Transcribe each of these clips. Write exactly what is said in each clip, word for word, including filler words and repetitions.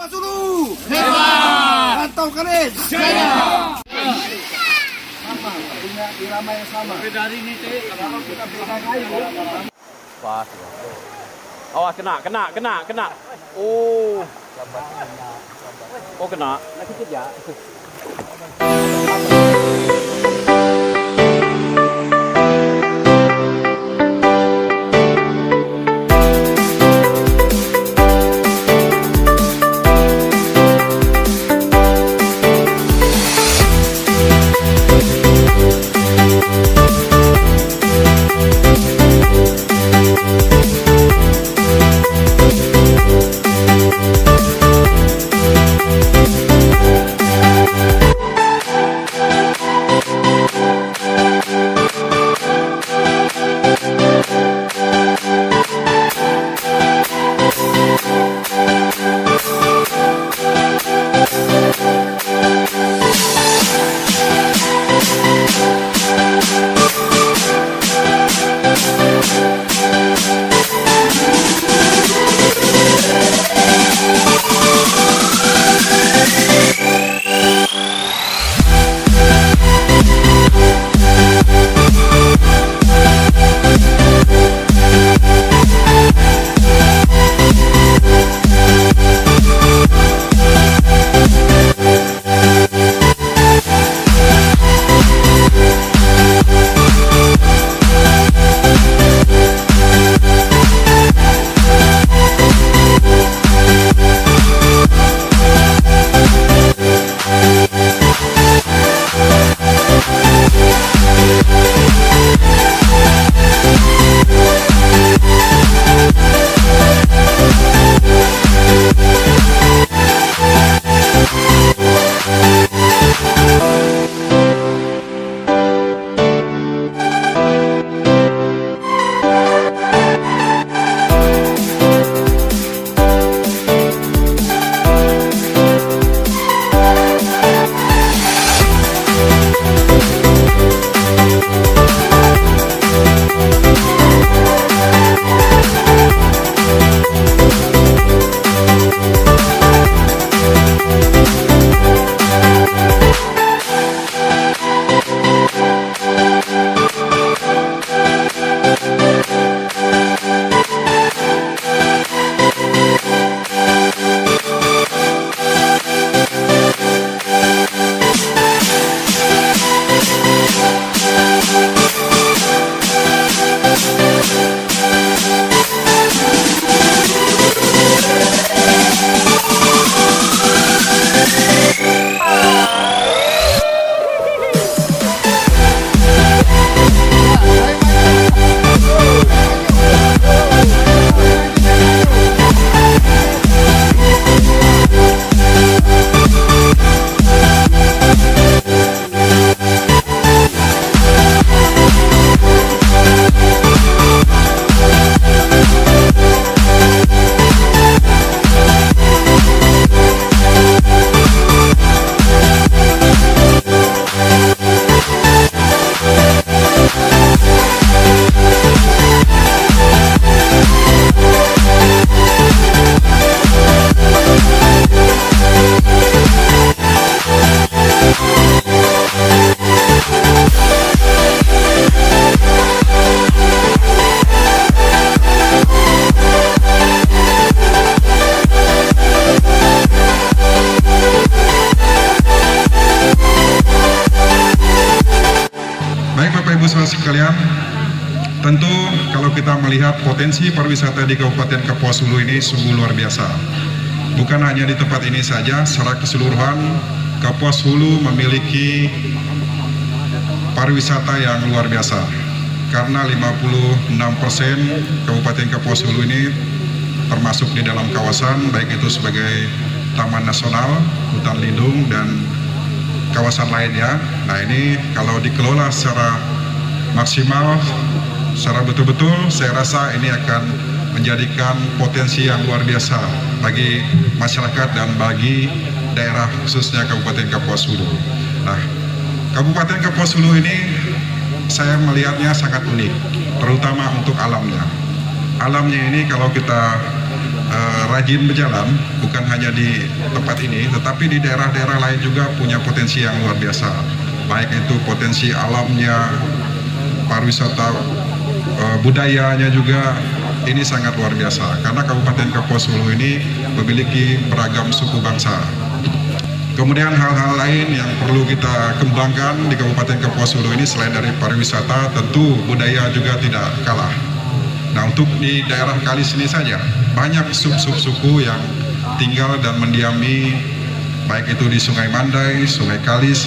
Kapuas Hulu hebat, Rantau Kanis jaya. Sama, punya irama yang sama. Dari ini teh, kalau kita beda kayu. Pas. Awas kena, kena, kena, kena. Oh. Oh kena. Nah, sedikit ya. Sekalian, tentu kalau kita melihat potensi pariwisata di Kabupaten Kapuas Hulu ini sungguh luar biasa. Bukan hanya di tempat ini saja, secara keseluruhan Kapuas Hulu memiliki pariwisata yang luar biasa. Karena lima puluh enam persen Kabupaten Kapuas Hulu ini termasuk di dalam kawasan, baik itu sebagai Taman Nasional, hutan lindung, dan kawasan lainnya. Nah, ini kalau dikelola secara maksimal, secara betul-betul, saya rasa ini akan menjadikan potensi yang luar biasa bagi masyarakat dan bagi daerah khususnya Kabupaten Kapuas Hulu. Nah, Kabupaten Kapuas Hulu ini saya melihatnya sangat unik, terutama untuk alamnya. Alamnya ini kalau kita uh, rajin berjalan, bukan hanya di tempat ini, tetapi di daerah-daerah lain juga punya potensi yang luar biasa. Baik itu potensi alamnya, pariwisata, uh, budayanya juga ini sangat luar biasa. Karena Kabupaten Kapuas Hulu ini memiliki beragam suku bangsa. Kemudian hal-hal lain yang perlu kita kembangkan di Kabupaten Kapuas Hulu ini selain dari pariwisata, tentu budaya juga tidak kalah. Nah, untuk di daerah Kalis ini saja, banyak sub-sub suku yang tinggal dan mendiami, baik itu di Sungai Mandai, Sungai Kalis,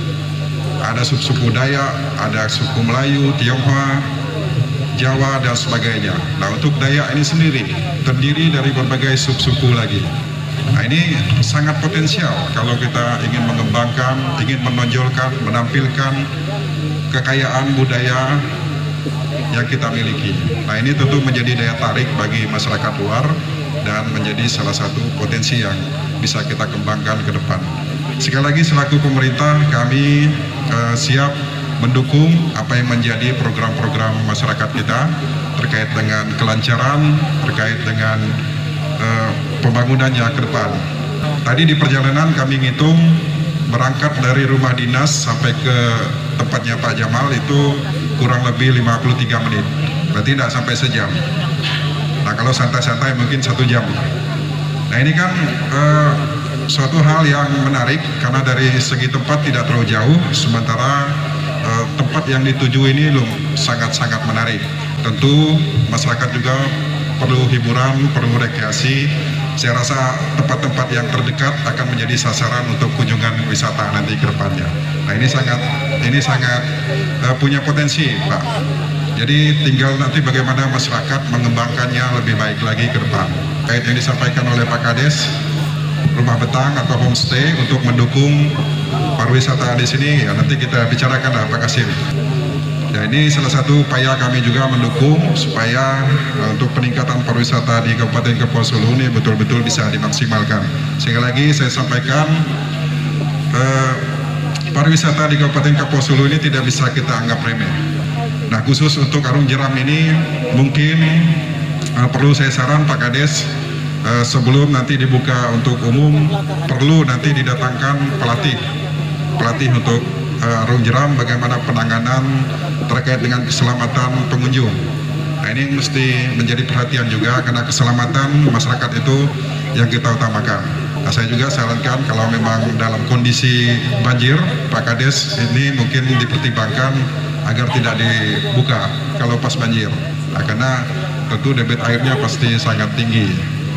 ada sub-suku Dayak, ada suku Melayu, Tionghoa, Jawa, dan sebagainya. Nah, untuk Dayak ini sendiri terdiri dari berbagai sub-suku lagi. Nah, ini sangat potensial kalau kita ingin mengembangkan, ingin menonjolkan, menampilkan kekayaan budaya yang kita miliki. Nah, ini tentu menjadi daya tarik bagi masyarakat luar dan menjadi salah satu potensi yang bisa kita kembangkan ke depan. Sekali lagi selaku pemerintah kami eh, siap mendukung apa yang menjadi program-program masyarakat kita terkait dengan kelancaran, terkait dengan uh, pembangunannya ke depan. Tadi di perjalanan kami ngitung berangkat dari rumah dinas sampai ke tempatnya Pak Jamal itu kurang lebih lima puluh tiga menit, berarti tidak sampai sejam. Nah, kalau santai-santai mungkin satu jam. Nah, ini kan uh, suatu hal yang menarik karena dari segi tempat tidak terlalu jauh, sementara uh, tempat yang dituju ini loh sangat-sangat menarik. Tentu masyarakat juga perlu hiburan, perlu rekreasi. Saya rasa tempat-tempat yang terdekat akan menjadi sasaran untuk kunjungan wisata nanti ke depannya. Nah, ini sangat ini sangat uh, punya potensi, Pak. Jadi tinggal nanti bagaimana masyarakat mengembangkannya lebih baik lagi ke depan. Kait yang disampaikan oleh Pak Kades, rumah betang atau homestay untuk mendukung pariwisata di sini, ya nanti kita bicarakan lah Pak Kasim. Ya, ini salah satu upaya kami juga mendukung supaya uh, untuk peningkatan pariwisata di Kabupaten Kapuas Hulu ini betul-betul bisa dimaksimalkan. Sekali lagi saya sampaikan, uh, pariwisata di Kabupaten Kapuas Hulu ini tidak bisa kita anggap remeh. Nah, khusus untuk Arung Jeram ini mungkin uh, perlu saya saran Pak Kades, uh, sebelum nanti dibuka untuk umum perlu nanti didatangkan pelatih pelatih untuk uh, Arung Jeram bagaimana penanganan terkait dengan keselamatan pengunjung. Nah, ini mesti menjadi perhatian juga karena keselamatan masyarakat itu yang kita utamakan. Nah, saya juga sarankan kalau memang dalam kondisi banjir, Pak Kades ini mungkin dipertimbangkan agar tidak dibuka kalau pas banjir. Nah, karena tentu debit airnya pasti sangat tinggi.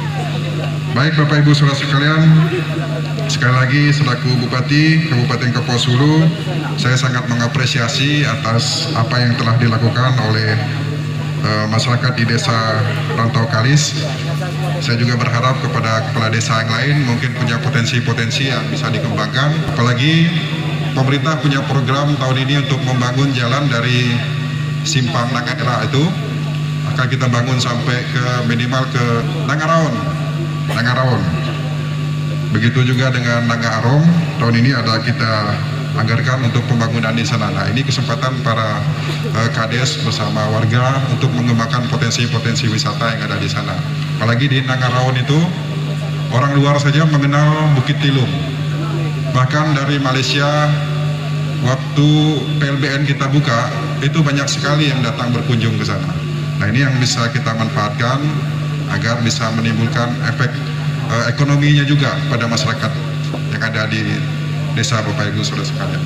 Baik Bapak Ibu Saudara sekalian, sekali lagi selaku Bupati Kabupaten Kapuas Hulu, saya sangat mengapresiasi atas apa yang telah dilakukan oleh uh, masyarakat di Desa Rantau Kalis. Saya juga berharap kepada kepala desa yang lain mungkin punya potensi-potensi yang bisa dikembangkan. Apalagi pemerintah punya program tahun ini untuk membangun jalan dari Simpang Nangara itu akan kita bangun sampai ke minimal ke Nangaraon. Nangaraon. Begitu juga dengan Nangarong, tahun ini ada kita anggarkan untuk pembangunan di sana. Nah, ini kesempatan para uh, Kades bersama warga untuk mengembangkan potensi-potensi wisata yang ada di sana. Apalagi di Nangaraon itu orang luar saja mengenal Bukit Tilum. Bahkan dari Malaysia, waktu P L B N kita buka, itu banyak sekali yang datang berkunjung ke sana. Nah, ini yang bisa kita manfaatkan agar bisa menimbulkan efek uh, ekonominya juga pada masyarakat yang ada di desa Bapak Ibu Saudara sekalian.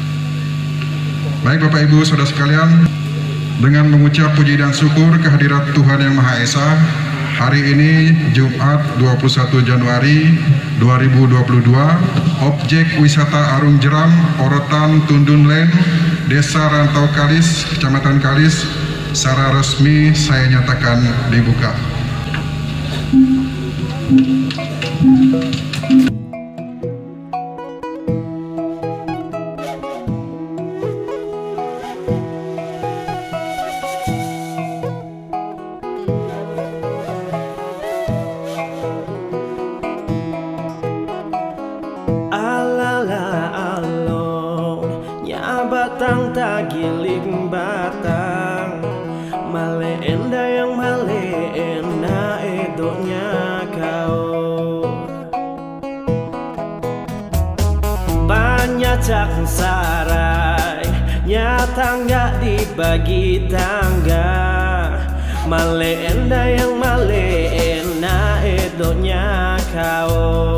Baik Bapak Ibu Saudara sekalian, dengan mengucap puji dan syukur kehadirat Tuhan Yang Maha Esa, hari ini Jumat dua puluh satu Januari dua ribu dua puluh dua, objek wisata Arung Jeram, Orotan Tundun Land, Desa Rantau Kalis, Kecamatan Kalis, secara resmi saya nyatakan dibuka. Batang tagiling batang male enda yang male ena edonya ngajak sarai, nyata nggak dibagi tangga. Male enda yang male ena edonya kau.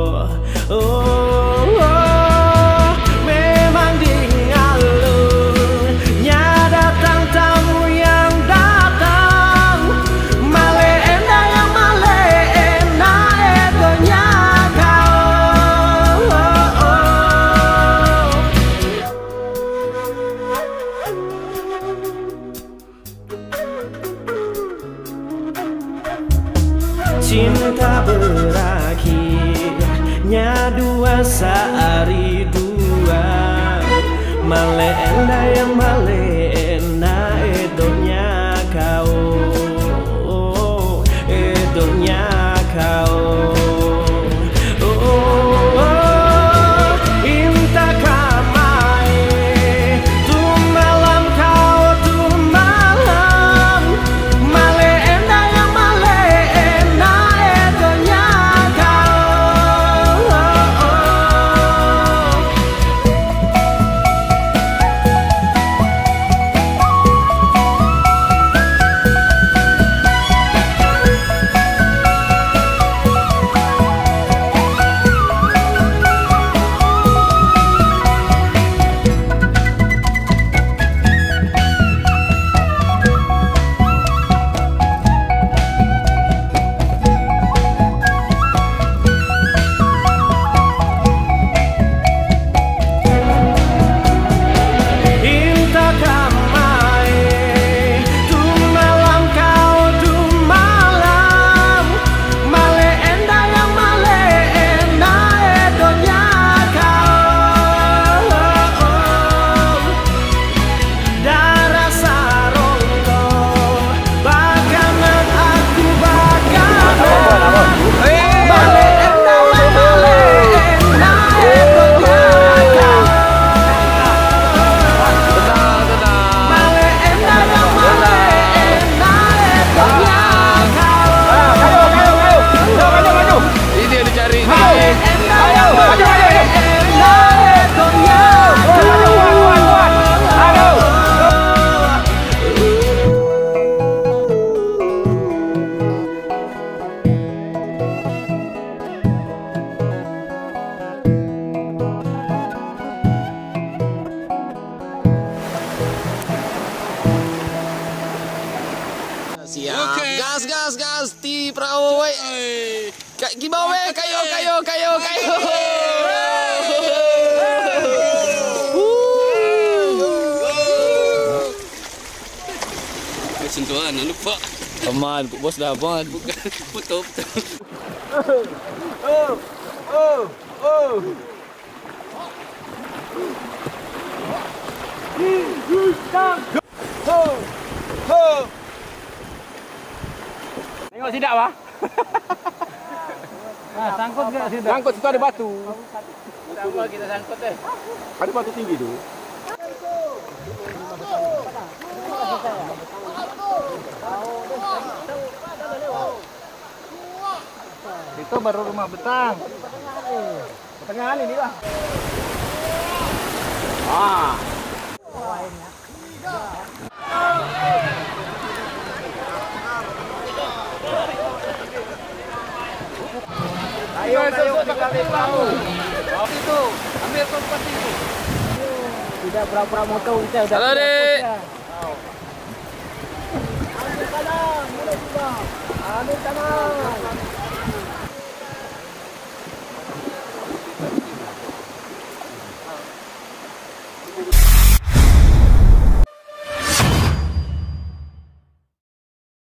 Oh, oh, memang dialun, nya datang tamu yang datang. Male enda yang male ena edonya kau. Oh, oh. Cinta berakhirnya dua sehari dua. Male enda yang male ena edonya kau. Edonya kau. Oh, oh, inta kamai tu malam kau tu malam. Male enda yang male ena edonya kau. Oh, oh. Inta kamai tu malam kau tu malam. Male enda yang male ena edonya kau. Darah sarongko bagaimana aku bagaimana. Male enda yang male ena edonya kau. Male enda yang male ena edonya kau. Ini dia dicari. Male enda yang male ena edonya Siap. Gas gas gas ti perahu wei. Kak gimana wei? Kayo kayo kayo kayo. Sentuhan lupa. Aman, bos dah aman. Bukan betul betul. Oh, oh, oh. Ho, ho. Tengok sidak bah. Nah, sangkut enggak sih? Sangkut situ ada batu. Sama kita sangkut deh. Ada batu tinggi tu. Itu baru rumah betang. Pertengahan ini lah. Ah. Ayo, ayo, kita tahu. Itu, ambil kompas itu. Tidak pura-pura motor kita udah. Halo, Dek. Ambil kanan, mulai sudah. Ambil kanan. Halo.